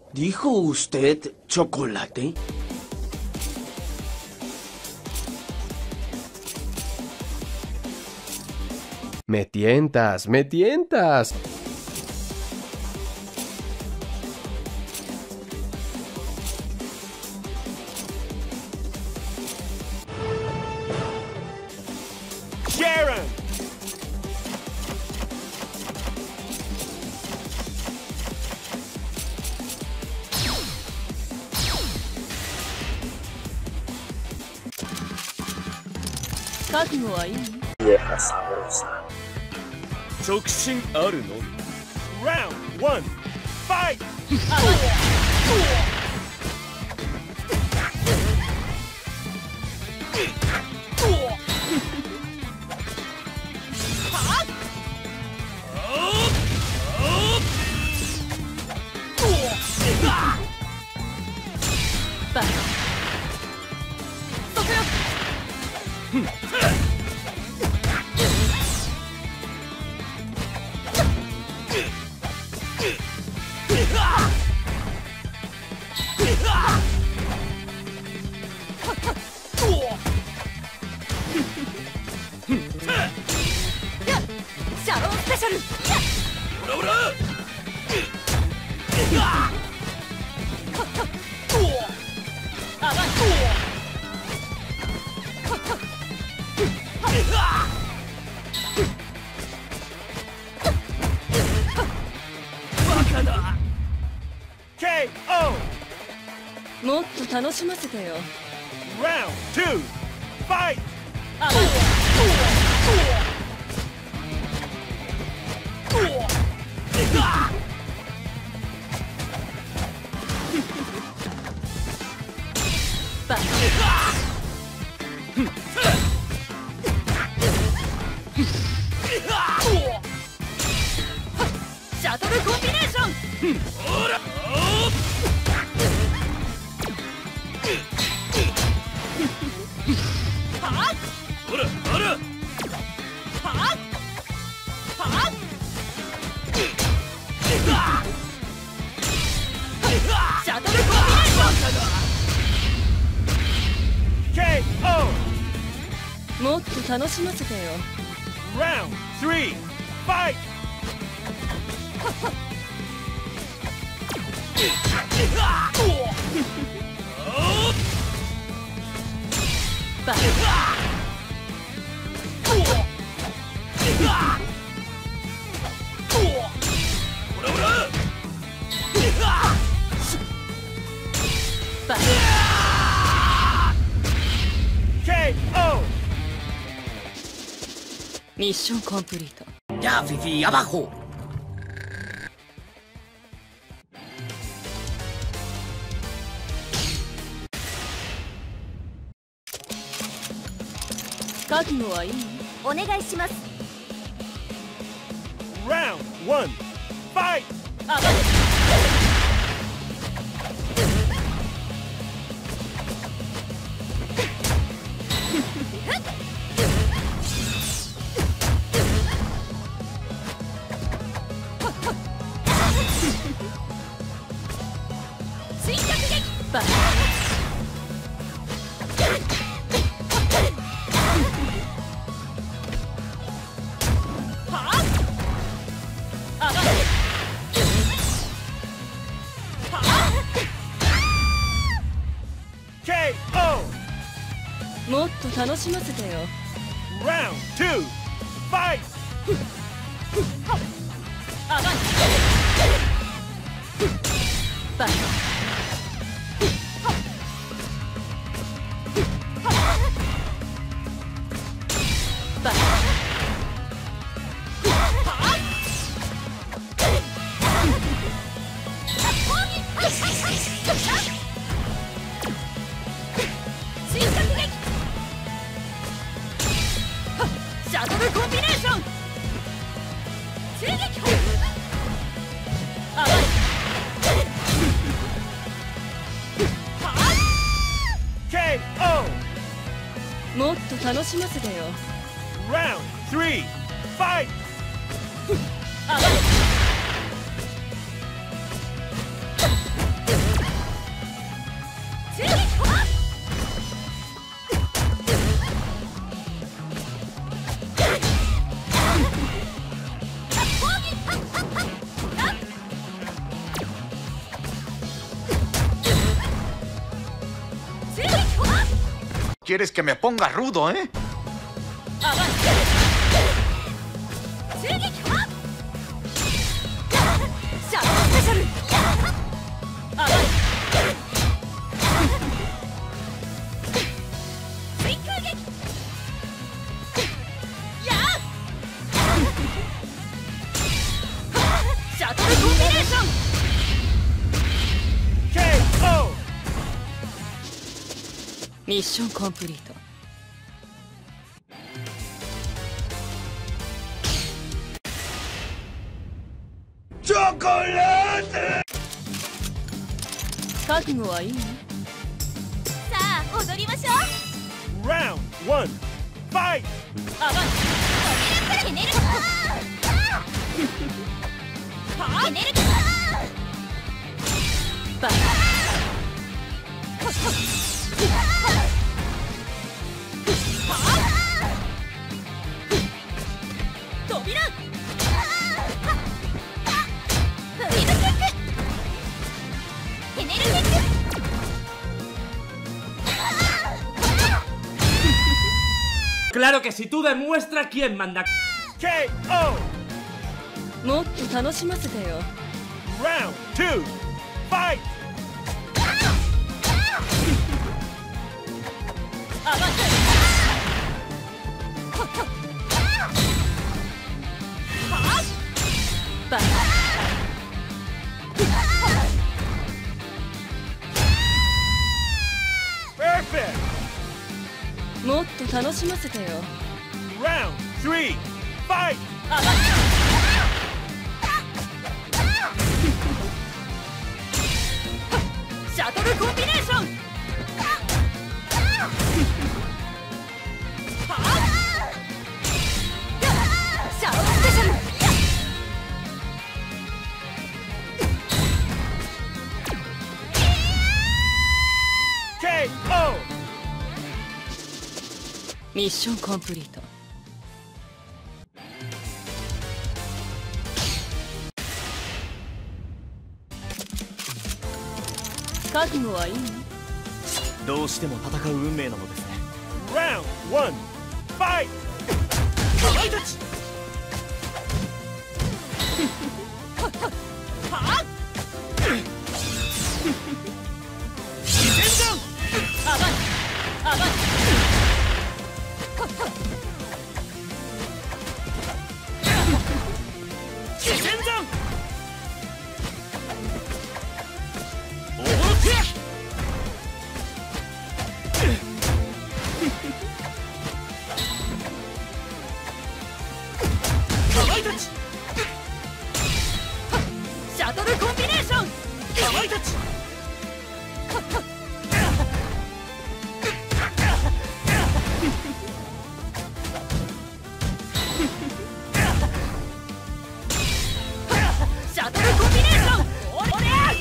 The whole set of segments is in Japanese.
¿Dijo usted chocolate? Me tientas, me tientas. Sharon! Vieja sabrosa. 直進あるのみ Round 1 Fight! シャロースペシャル。 オラオラバカだ KO! もっと楽しませてよ。 Round 2 Fight! シャトルコンビネーション。 オラオラオラシャトルコンビネーション。 KO! もっと楽しませてよ。 Round 3 Fight! バカ。 オラオラバカ。 KO! ミッションコンプリート。 Ya, Fifi, abajo. お願いします。 Round 1 Fight! 追着撃。バカ。 KO! もっと楽しませてよ。 Round 2 Fight! バカ。バカ。追着撃。シャトルコンビネーション。追撃。 KO! もっと楽しませてよ。 Round 3 Fight! バカ。 quieres que me ponga rudo, ¿eh? 襲撃はシャドウスペシャル追空撃やあシャトルコンビネーション KO! ミッションコンプリート。 チョコラテ覚悟はいいね。さあ踊りましょう。 Round 1 Fight! エネルギーエネルギーバカ扉フリルキックエネルギック Claro que si tú demuestras quién manda. KO! もっと楽しませてよ。 Round 2 Fight! バカ Perfect! もっと楽しませてよ。 Round 3 Fight! シャトルコンビネーションシャドウスペシャル KO! ミッションコンプリート。覚悟はいいね。 どうしても戦う運命なのですね。 Round 1 Fight! かまいたち自然弾自然弾おおけかまいたちシャトルコンビネーションかまいたちシャトルコンビネーションおりゃ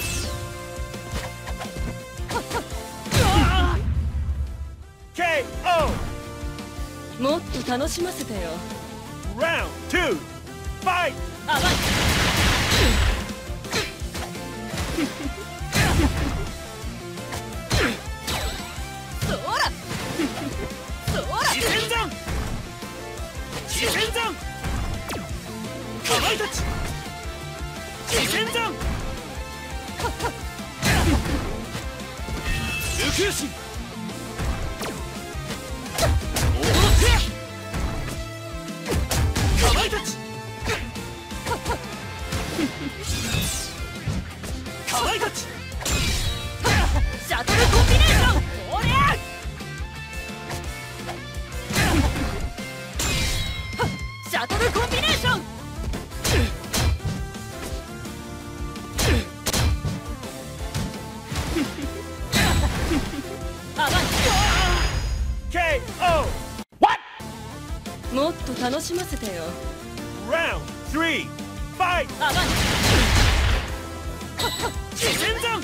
KO! もっと楽しませてよ。 Round 2 Fight! そらそら自然弾自然弾かまいたち自然弾宇宙神おおけかまいたちかまいたちシャトルコンビネーションおりゃシャトルコンビネーション KO! もっと楽しませてよ。 Round 3 Fight! 自然弾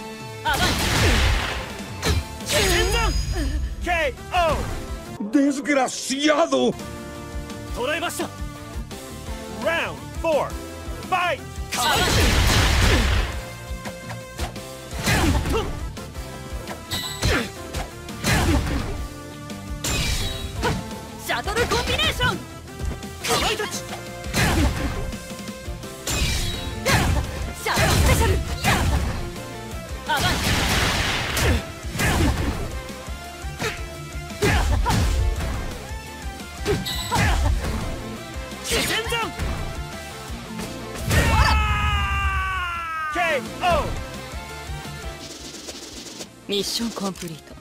自然弾 KO! ¡Desgraciado! 捉えました Round 4 Fight! 自ミッションコンプリート。